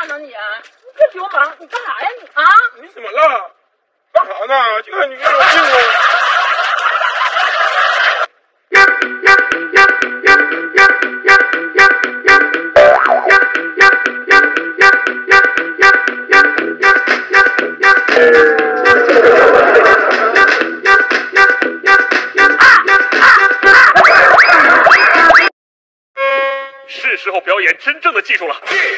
啥呢你？快给我忙！你干啥呀你啊？ 你怎么了？干啥呢？这个女人有病啊！ 是时候表演真正的技术了。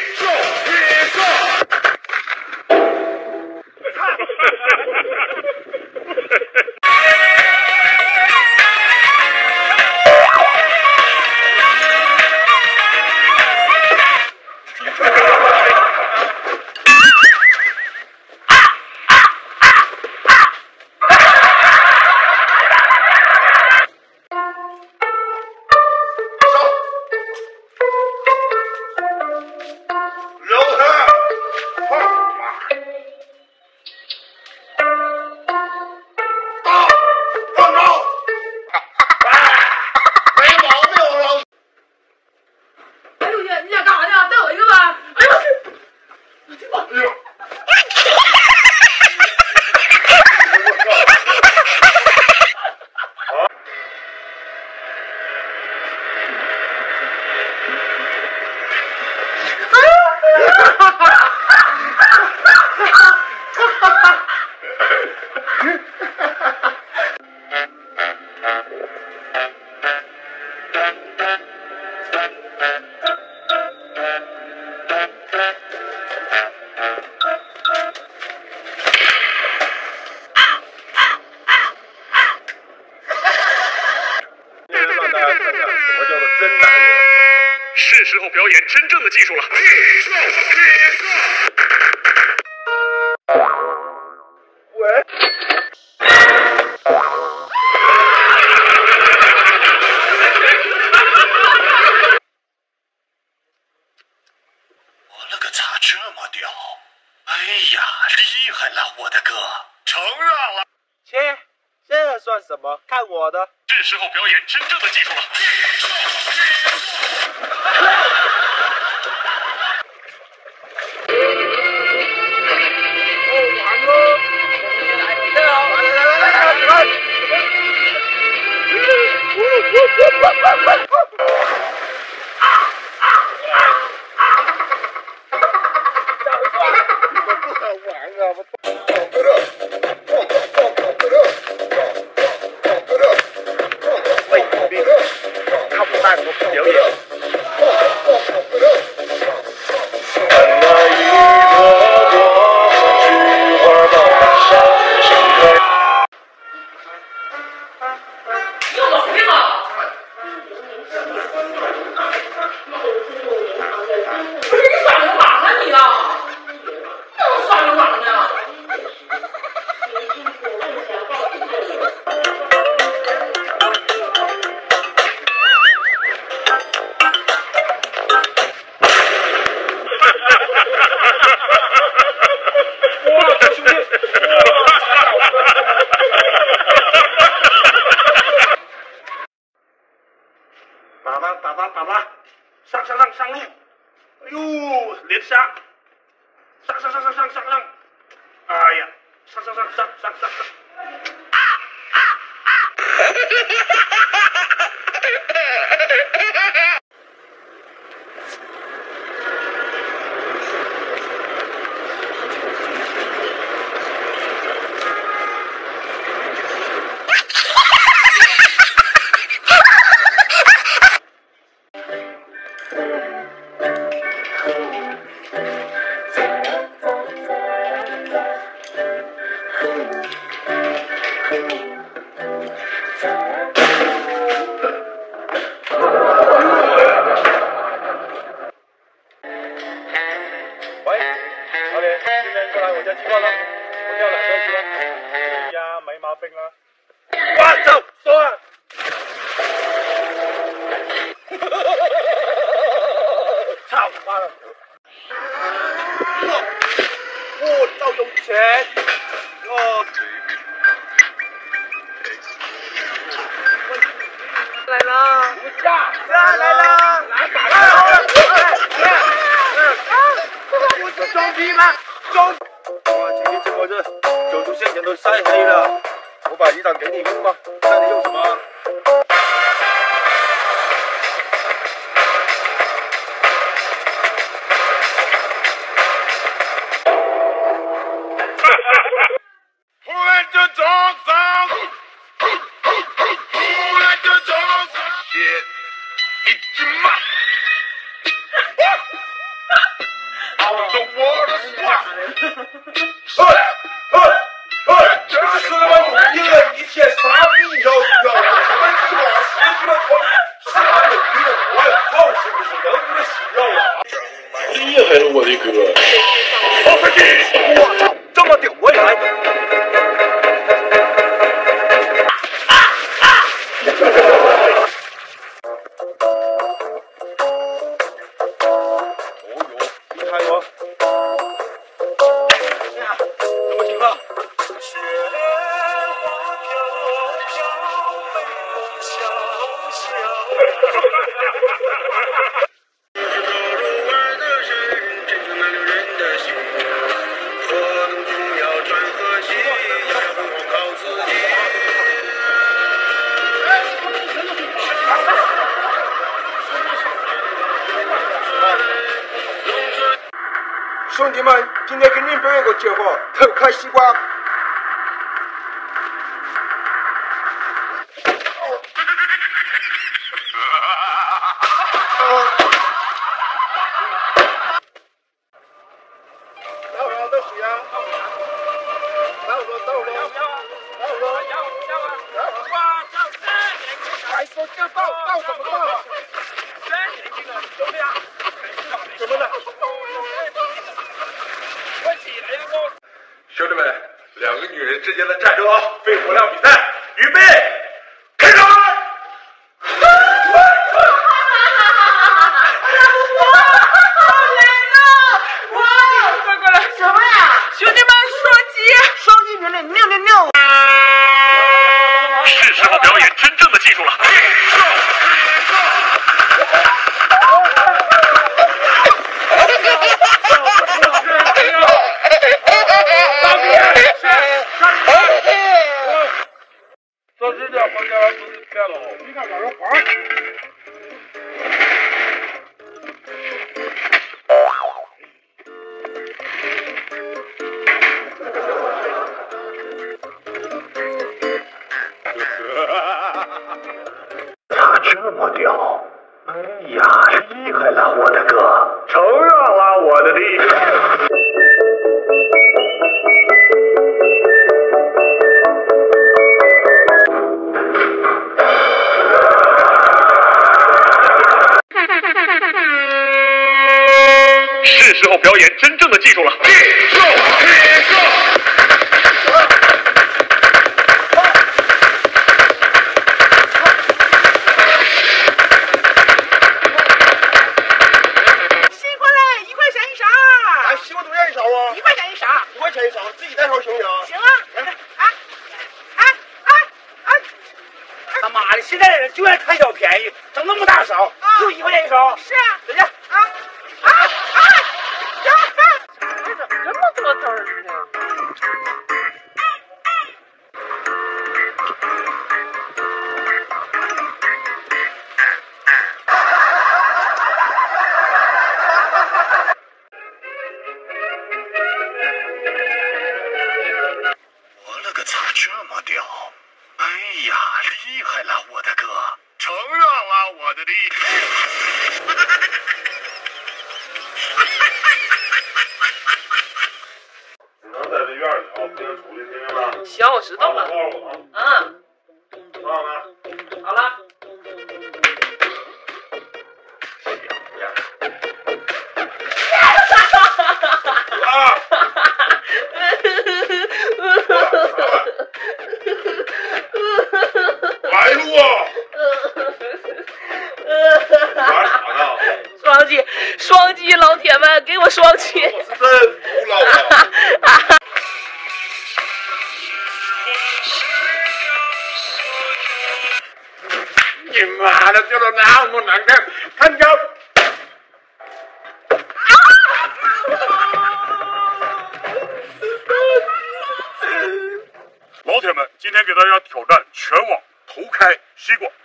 是时候表演真正的技术了。 喂。 我了个擦，这么屌！哎呀，厉害了，我的哥！承让了。 切，这算什么？看我的！ 是时候表演真正的技术了。 看不带我表演。打吧，上路！哎呦，连杀！上！哎呀，上！ 我叫蓝色鸡，哎呀，没毛病啊！我走，走啊！操你妈的！我赵永全，来了，来了，来打了！ 哇，今天怎么这9度线全都晒黑了？我把一档给你用吧，看你用什么？这是什么东西？一天啥病都有，什么鸡毛鞋鸡巴头，啥有病？我也靠，是不是？能不能洗掉啊？厉害了，我的哥！我操，这么屌我也来！哦呦，厉害哟！什么情况？雪花飘飘，北风萧萧。入耳的人，真正难留人的心。活动中要转和气，要不靠自己。兄弟们，今天给你们表演个节目，偷开西瓜。快说就到什么到了？怎么了？兄弟们，2个女人之间的战争，肺活量比赛，预备，开始！ 是时候表演真正的技术了。 这是这房间不是变了？你看哪个房？ 他这么屌，哎呀，厉害了，我的哥，承让了我的弟。是时候表演真正的技术了。 现在的人就爱贪小便宜，整那么大勺，就1块钱一勺。是啊，等下怎么这么多汁儿呢？ 我勒个擦，这么屌！哎呀，厉害了，我的哥，承让了我的弟。 只能在这院里啊，不能出去，听见了？ 行，我知道了。 告诉我啊。 嗯， 多少呢？ 好了。 啊！来路啊！玩啥呢？ 双击，老铁们，给我双击！ 我是真服了我。你妈的，叫的那么难看，看着。 大家挑战全网头开西瓜。